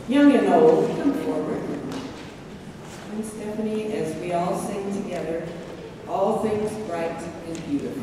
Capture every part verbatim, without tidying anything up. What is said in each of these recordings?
Young and old, come forward. And Stephanie, as we all sing together, all things bright and beautiful.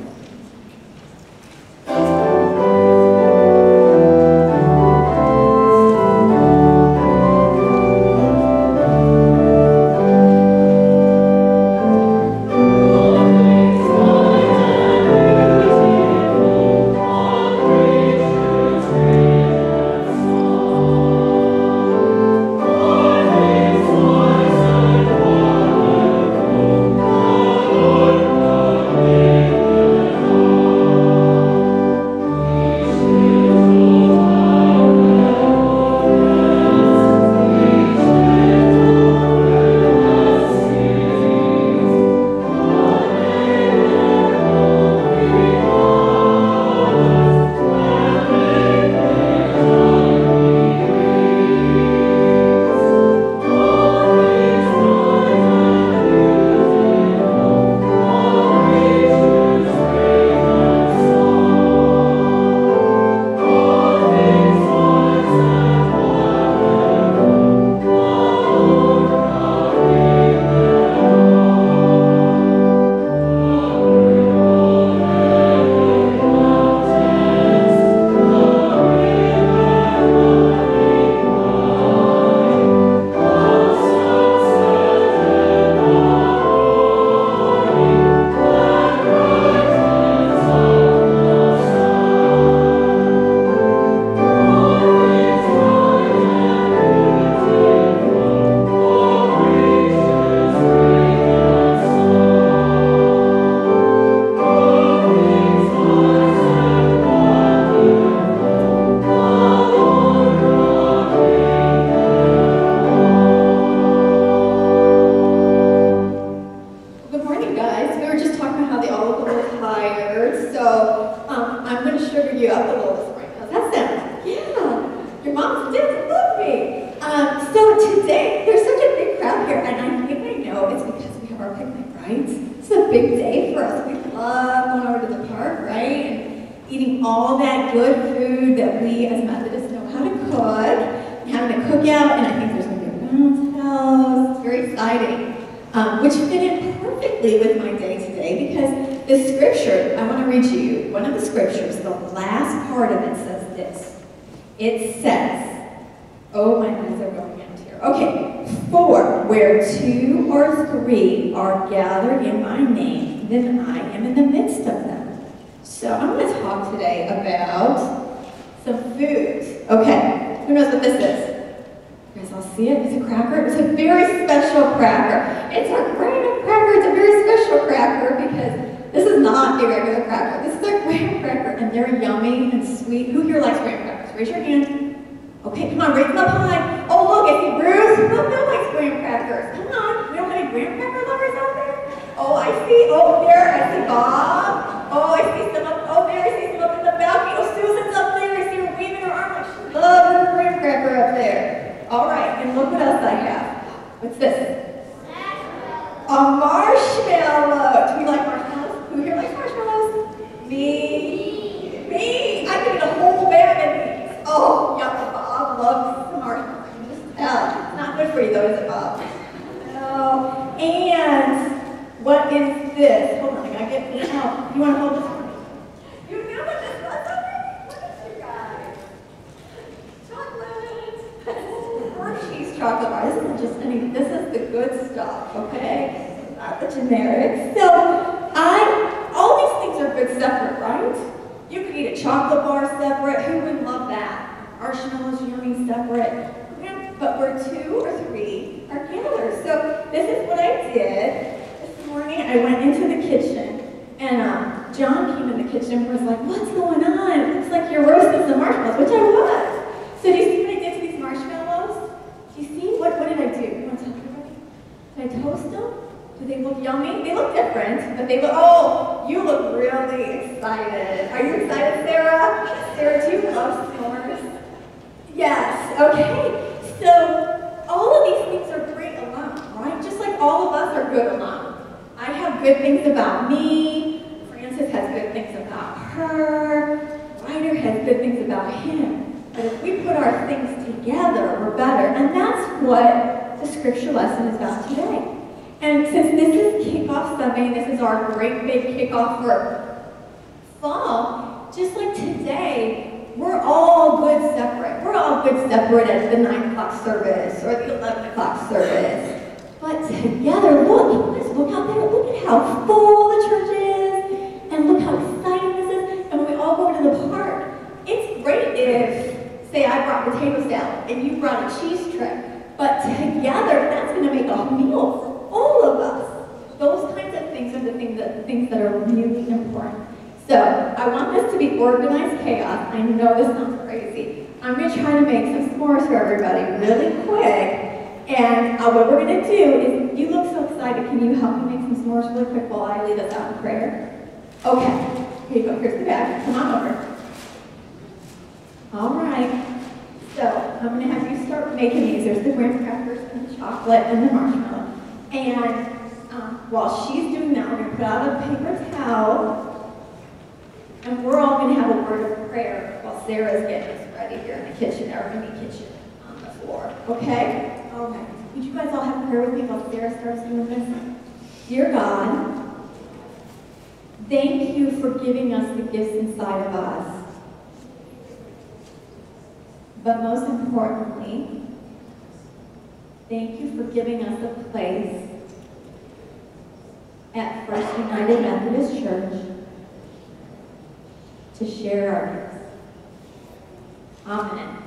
Ryder has good things about him. But if we put our things together, we're better. what the scripture lesson is about today. And since this is kickoff Sunday, and this is our great big kickoff for fall, just like today, we're all good separate. We're all good separate at the nine o'clock service or the eleven o'clock service. But together, look, let's look out there. Look at how full the church is, and look how exciting this is. And when we all go to the park, it's great if, say, I brought potato salad and you brought a cheese tray. But together, that's going to make a meal for all of us. Those kinds of things are the things that, things that are really important. So I want this to be organized chaos. I know this sounds crazy. I'm going to try to make some s'mores for everybody really quick. And uh, what we're going to do is, you look so excited. Can you help me make some s'mores really quick while I lead us out in prayer? Okay. Here you go. Here's the bag. Come on over. All right. So I'm going to have you start making these. There's the graham crackers and the chocolate and the marshmallow. And um, while she's doing that, we're going to put out a paper towel. And we're all going to have a word of prayer while Sarah's getting us ready here in the kitchen, our mini kitchen on the floor. Okay? Okay. Would you guys all have prayer with me while Sarah starts doing this? Dear God, thank you for giving us the gifts inside of us. But most importantly, thank you for giving us a place at First United Methodist Church to share our gifts. Amen.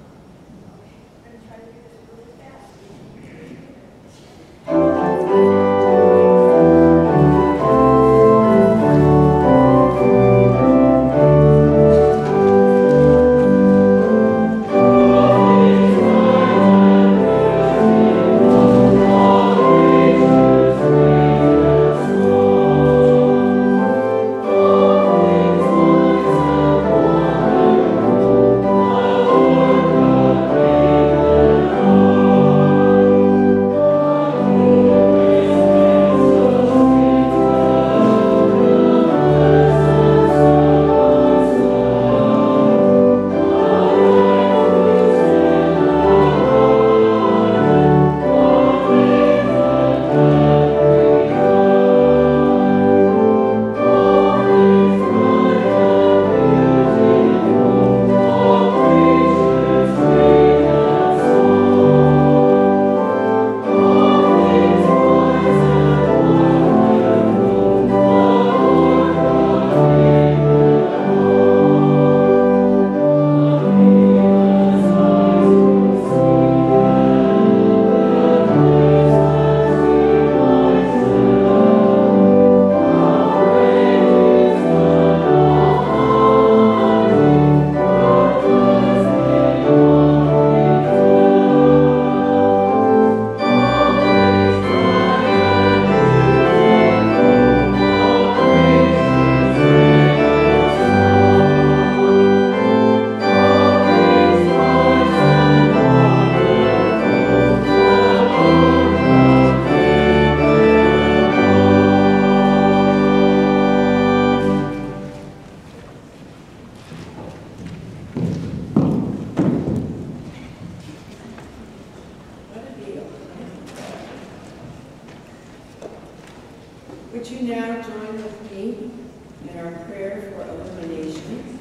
Would you now join with me in our prayer for illumination?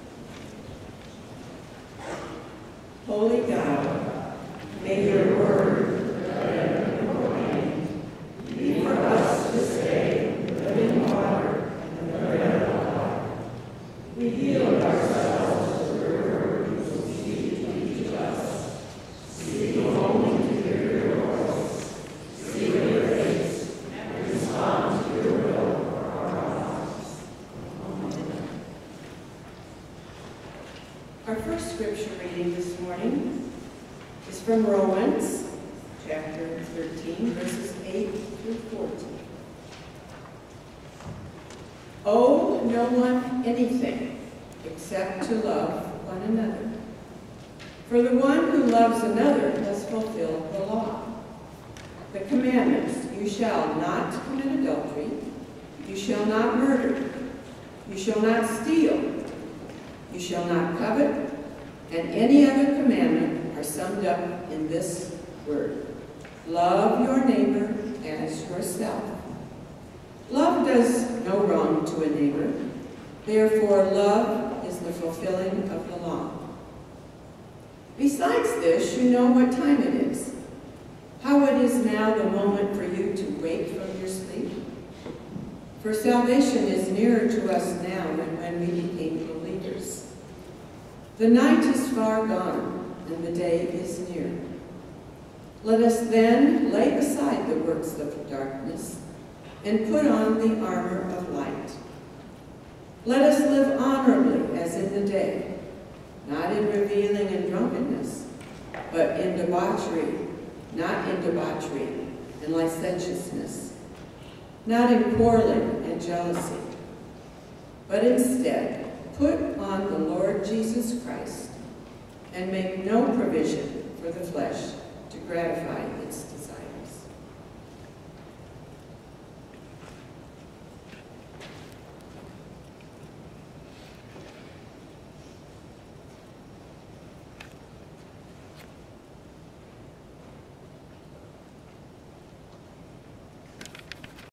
Holy God, may your word be for us this day, living water and the bread of God. We yield ourselves to the word you will speak to each of us, seeking only to hear your voice, see your face, and respond to your will for our lives. Amen. Our first scripture reading this morning is from Romans chapter thirteen, verses eight through fourteen. Owe no one anything except to love one another. For the one who loves another has fulfilled the law. The commandments: you shall not commit adultery, you shall not murder, you shall not steal, you shall not covet, and any other commandment are summed up in this word. Love your neighbor as yourself. Love does no wrong to a neighbor. Therefore, love is the fulfilling of the law. Besides this, you know what time it is, how it is now the moment for you to wake from your sleep. For salvation is nearer to us now than when we became believers. The night is far gone, and the day is near. Let us then lay aside the works of darkness and put on the armor of light. Let us live honorably as in the day, not in reveling and drunkenness, but in debauchery, not in debauchery and licentiousness, not in quarreling and jealousy, but instead put on the Lord Jesus Christ and make no provision for the flesh to gratify its desires.